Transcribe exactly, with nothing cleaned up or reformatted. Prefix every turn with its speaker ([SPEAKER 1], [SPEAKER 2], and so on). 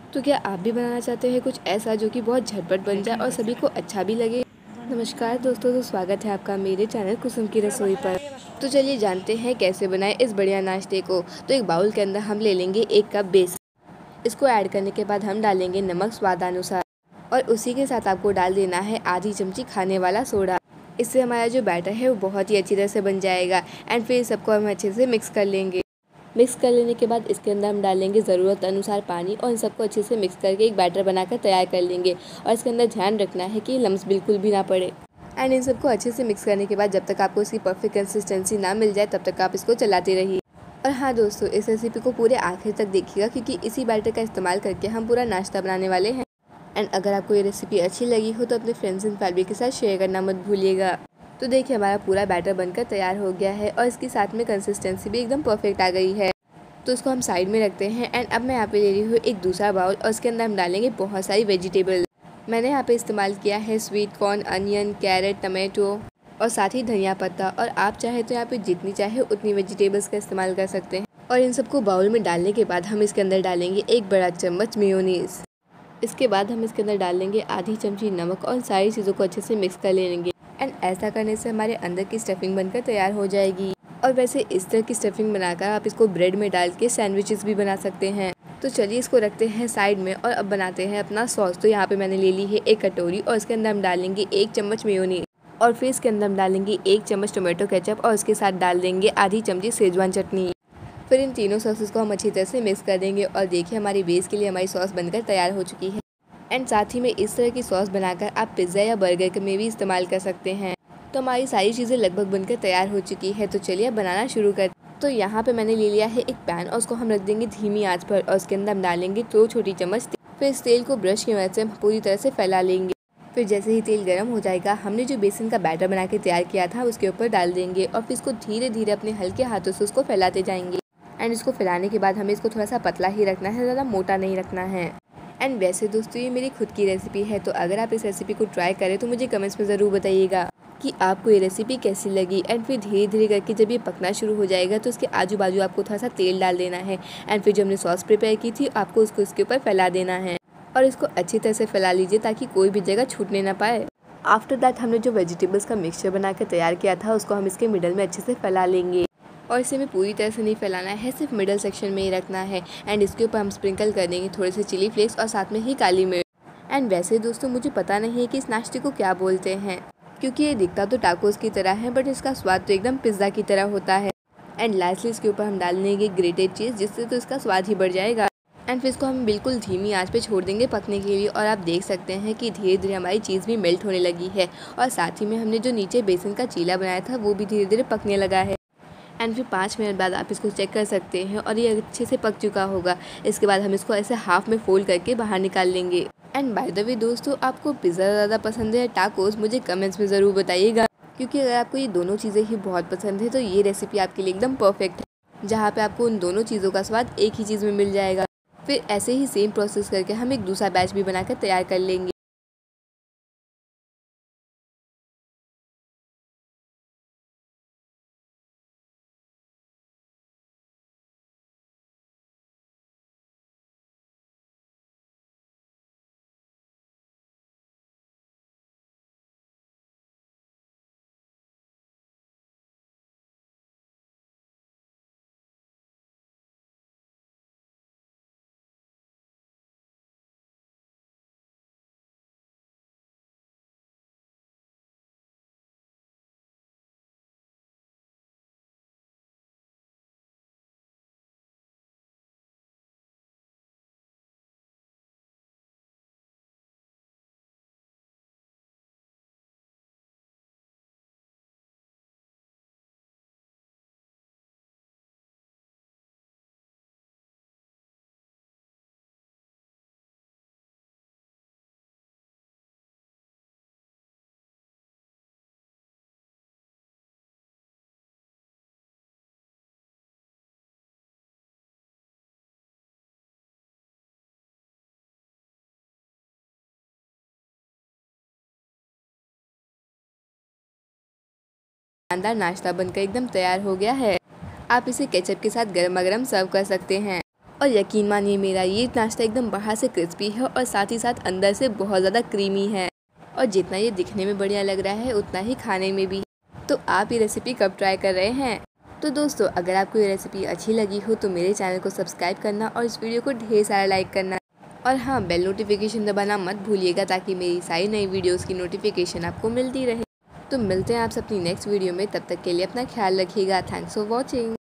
[SPEAKER 1] तो क्या आप भी बनाना चाहते हैं कुछ ऐसा जो कि बहुत झटपट बन जाए और सभी को अच्छा भी लगे? नमस्कार दोस्तों, तो स्वागत है आपका मेरे चैनल कुसुम की रसोई पर। तो चलिए जानते हैं कैसे बनाएं इस बढ़िया नाश्ते को। तो एक बाउल के अंदर हम ले लेंगे एक कप बेसन। इसको ऐड करने के बाद हम डालेंगे नमक स्वादानुसार और उसी के साथ आपको डाल देना है आधी चमची खाने वाला सोडा। इससे हमारा जो बैटर है वो बहुत ही अच्छी तरह से बन जाएगा। एंड फिर सबको हम अच्छे से मिक्स कर लेंगे। मिक्स कर लेने के बाद इसके अंदर हम डालेंगे ज़रूरत अनुसार पानी और इन सबको अच्छे से मिक्स करके एक बैटर बनाकर तैयार कर लेंगे। और इसके अंदर ध्यान रखना है कि लम्स बिल्कुल भी ना पड़े। एंड इन सबको अच्छे से मिक्स करने के बाद जब तक आपको इसकी परफेक्ट कंसिस्टेंसी ना मिल जाए तब तक आप इसको चलाते रहिए। और हाँ दोस्तों, इस रेसिपी को पूरे आखिर तक देखिएगा क्योंकि इसी बैटर का इस्तेमाल करके हम पूरा नाश्ता बनाने वाले हैं। एंड अगर आपको ये रेसिपी अच्छी लगी हो तो अपने फ्रेंड्स एंड फैमिली के साथ शेयर करना मत भूलिएगा। तो देखिए हमारा पूरा बैटर बनकर तैयार हो गया है और इसके साथ में कंसिस्टेंसी भी एकदम परफेक्ट आ गई है। तो इसको हम साइड में रखते हैं। एंड अब मैं यहाँ पे ले रही हूँ एक दूसरा बाउल और उसके अंदर हम डालेंगे बहुत सारी वेजिटेबल। मैंने यहाँ पे इस्तेमाल किया है sweet corn, onion, carrot, tomato और साथ ही धनिया पत्ता। और आप चाहे तो यहाँ पे जितनी चाहे उतनी वेजिटेबल्स का इस्तेमाल कर सकते हैं। और इन सबको बाउल में डालने के बाद हम इसके अंदर डालेंगे एक बड़ा चम्मच मेयोनीज। इसके बाद हम इसके अंदर डालेंगे आधी चमची नमक और सारी चीज़ों को अच्छे से मिक्स कर लेंगे। एंड ऐसा करने से हमारे अंदर की स्टफिंग बनकर तैयार हो जाएगी। और वैसे इस तरह की स्टफिंग बनाकर आप इसको ब्रेड में डाल के सैंडविचेस भी बना सकते हैं। तो चलिए इसको रखते हैं साइड में और अब बनाते हैं अपना सॉस। तो यहाँ पे मैंने ले ली है एक कटोरी और इसके अंदर हम डालेंगे एक चम्मच मेयोनीज और फिर इसके अंदर हम डालेंगे एक चम्मच टोमेटो केचप और उसके साथ डाल देंगे आधी चमची सेजवान चटनी। फिर इन तीनों सॉसेस को हम अच्छी तरह से मिक्स कर देंगे। और देखिए हमारी बेस के लिए हमारी सॉस बनकर तैयार हो चुकी है। एंड साथ ही में इस तरह की सॉस बनाकर आप पिज़्ज़ा या बर्गर में भी इस्तेमाल कर सकते हैं। तो हमारी सारी चीज़ें लगभग बनकर तैयार हो चुकी है। तो चलिए अब बनाना शुरू कर। तो यहाँ पे मैंने ले लिया है एक पैन और उसको हम रख देंगे धीमी आंच पर और उसके अंदर हम डालेंगे दो छोटी चम्मच तेल। फिर इस तेल को ब्रश की मदद से हम पूरी तरह से फैला लेंगे। फिर जैसे ही तेल गर्म हो जाएगा हमने जो बेसन का बैटर बना के तैयार किया था उसके ऊपर डाल देंगे और फिर इसको धीरे धीरे अपने हल्के हाथों से उसको फैलाते जाएंगे। एंड इसको फैलाने के बाद हमें इसको थोड़ा सा पतला ही रखना है, ज़्यादा मोटा नहीं रखना है। एंड वैसे दोस्तों ये मेरी खुद की रेसिपी है, तो अगर आप इस रेसिपी को ट्राई करें तो मुझे कमेंट्स में ज़रूर बताइएगा कि आपको ये रेसिपी कैसी लगी। एंड फिर धीरे धीरे करके जब ये पकना शुरू हो जाएगा तो उसके आजू बाजू आपको थोड़ा सा तेल डाल देना है। एंड फिर जो हमने सॉस प्रिपेयर की थी आपको उसको इसके ऊपर फैला देना है और इसको अच्छी तरह से फैला लीजिए ताकि कोई भी जगह छूटने ना पाए। आफ्टर दैट हमने जो वेजिटेबल्स का मिक्सचर बना कर तैयार किया था उसको हम इसके मिडल में अच्छे से फैला लेंगे। और इसे हमें पूरी तरह से नहीं फैलाना है, सिर्फ मिडल सेक्शन में ही रखना है। एंड इसके ऊपर हम स्प्रिंकल कर देंगे थोड़े से चिली फ्लेक्स और साथ में ही काली मिर्च। एंड वैसे दोस्तों मुझे पता नहीं है कि इस नाश्ते को क्या बोलते हैं क्योंकि ये दिखता तो टाकोस की तरह है बट इसका स्वाद तो एकदम पिज़्ज़ा की तरह होता है। एंड लास्टली इसके ऊपर हम डाल देंगे ग्रेटेड चीज़ जिससे तो इसका स्वाद ही बढ़ जाएगा। एंड फिर इसको हम बिल्कुल धीमी आंच पे छोड़ देंगे पकने के लिए। और आप देख सकते हैं कि धीरे धीरे हमारी चीज़ भी मेल्ट होने लगी है और साथ ही में हमने जो नीचे बेसन का चीला बनाया था वो भी धीरे धीरे पकने लगा है। एंड फिर पाँच मिनट बाद आप इसको चेक कर सकते हैं और ये अच्छे से पक चुका होगा। इसके बाद हम इसको ऐसे हाफ में फोल्ड करके बाहर निकाल लेंगे। एंड बाय द वे दोस्तों, आपको पिज़्ज़ा ज़्यादा पसंद है या टाकोस, मुझे कमेंट्स में ज़रूर बताइएगा क्योंकि अगर आपको ये दोनों चीज़ें ही बहुत पसंद है तो ये रेसिपी आपके लिए एकदम परफेक्ट है, जहाँ पे आपको उन दोनों चीज़ों का स्वाद एक ही चीज़ में मिल जाएगा। फिर ऐसे ही सेम प्रोसेस करके हम एक दूसरा बैच भी बनाकर तैयार कर लेंगे। शानदार नाश्ता बनकर एकदम तैयार हो गया है। आप इसे केचप के साथ गर्मा गर्म सर्व कर सकते हैं। और यकीन मानिए मेरा ये नाश्ता एकदम बाहर से क्रिस्पी है और साथ ही साथ अंदर से बहुत ज़्यादा क्रीमी है। और जितना ये दिखने में बढ़िया लग रहा है उतना ही खाने में भी। तो आप ये रेसिपी कब ट्राई कर रहे हैं? तो दोस्तों, अगर आपको ये रेसिपी अच्छी लगी हो तो मेरे चैनल को सब्सक्राइब करना और इस वीडियो को ढेर सारा लाइक करना। और हाँ, बेल नोटिफिकेशन दबाना मत भूलिएगा ताकि मेरी सारी नई वीडियोज़ की नोटिफिकेशन आपको मिलती रहे। तो मिलते हैं आपसे अपनी नेक्स्ट वीडियो में, तब तक के लिए अपना ख्याल रखिएगा। Thanks for watching.